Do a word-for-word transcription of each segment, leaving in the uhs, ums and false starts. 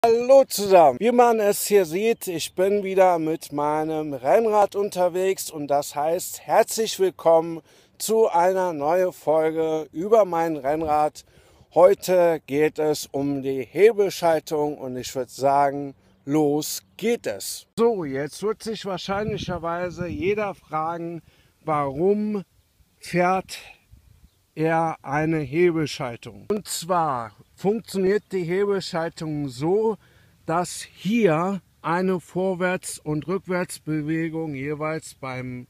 Hallo zusammen, wie man es hier sieht, ich bin wieder mit meinem Rennrad unterwegs und das heißt herzlich willkommen zu einer neuen Folge über mein Rennrad. Heute geht es um die Hebelschaltung und ich würde sagen, los geht es. So, jetzt wird sich wahrscheinlicherweise jeder fragen, warum fährt er eine Hebelschaltung. Und zwar funktioniert die Hebelschaltung so, dass hier eine Vorwärts- und Rückwärtsbewegung jeweils beim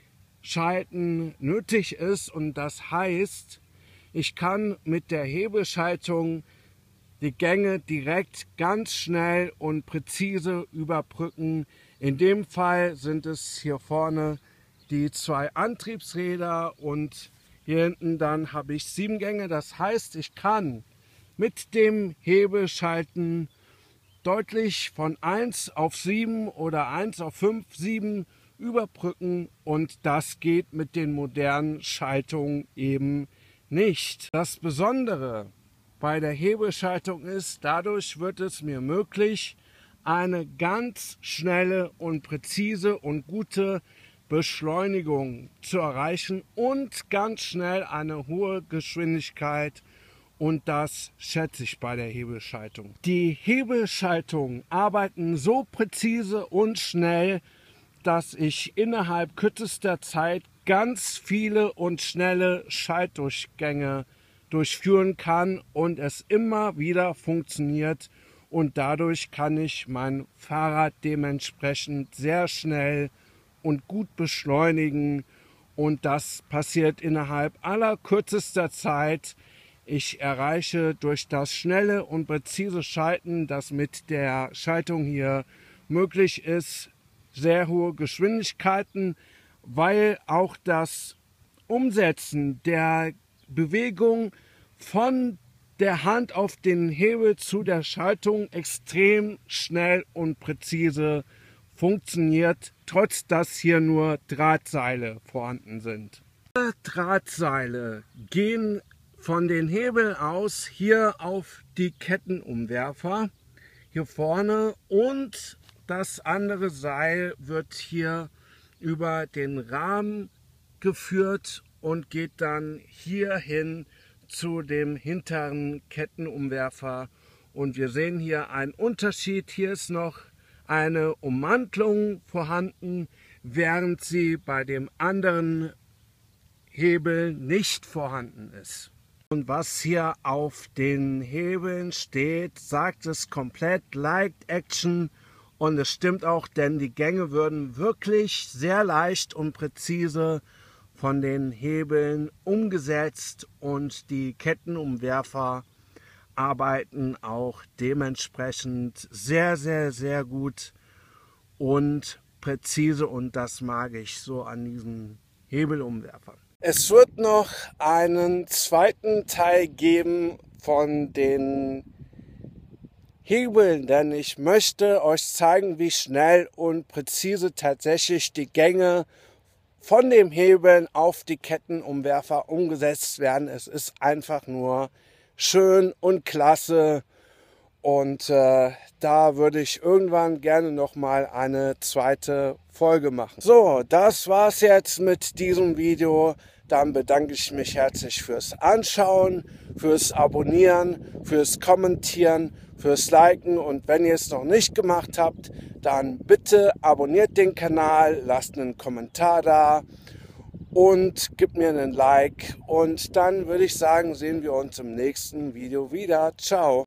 Schalten nötig ist. Und das heißt, ich kann mit der Hebelschaltung die Gänge direkt ganz schnell und präzise überbrücken. In dem Fall sind es hier vorne die zwei Antriebsräder und hier hinten dann habe ich sieben Gänge. Das heißt, ich kann mit dem Hebelschalten deutlich von eins auf sieben oder eins auf fünf, sieben überbrücken und das geht mit den modernen Schaltungen eben nicht. Das Besondere bei der Hebelschaltung ist, dadurch wird es mir möglich, eine ganz schnelle und präzise und gute Beschleunigung zu erreichen und ganz schnell eine hohe Geschwindigkeit, und das schätze ich bei der Hebelschaltung. Die Hebelschaltungen arbeiten so präzise und schnell, dass ich innerhalb kürzester Zeit ganz viele und schnelle Schaltdurchgänge durchführen kann und es immer wieder funktioniert und dadurch kann ich mein Fahrrad dementsprechend sehr schnell und gut beschleunigen und das passiert innerhalb aller kürzester Zeit. Ich erreiche durch das schnelle und präzise Schalten, das mit der Schaltung hier möglich ist, sehr hohe Geschwindigkeiten, weil auch das Umsetzen der Bewegung von der Hand auf den Hebel zu der Schaltung extrem schnell und präzise funktioniert, trotz dass hier nur Drahtseile vorhanden sind. Diese Drahtseile gehen von den Hebeln aus hier auf die Kettenumwerfer hier vorne und das andere Seil wird hier über den Rahmen geführt und geht dann hierhin zu dem hinteren Kettenumwerfer und wir sehen hier einen Unterschied. Hier ist noch eine Ummantelung vorhanden, während sie bei dem anderen Hebel nicht vorhanden ist. Und was hier auf den Hebeln steht, sagt es komplett Like Action und es stimmt auch, denn die Gänge würden wirklich sehr leicht und präzise von den Hebeln umgesetzt und die Kettenumwerfer arbeiten auch dementsprechend sehr, sehr, sehr gut und präzise und das mag ich so an diesen Hebelumwerfern. Es wird noch einen zweiten Teil geben von den Hebeln, denn ich möchte euch zeigen, wie schnell und präzise tatsächlich die Gänge von dem Hebeln auf die Kettenumwerfer umgesetzt werden. Es ist einfach nur schön und klasse und äh, da würde ich irgendwann gerne noch mal eine zweite Folge machen. So, das war's jetzt mit diesem Video. Dann bedanke ich mich herzlich fürs Anschauen, fürs Abonnieren, fürs Kommentieren, fürs Liken und wenn ihr es noch nicht gemacht habt, dann bitte abonniert den Kanal, lasst einen Kommentar da und gebt mir einen Like und dann würde ich sagen, sehen wir uns im nächsten Video wieder. Ciao!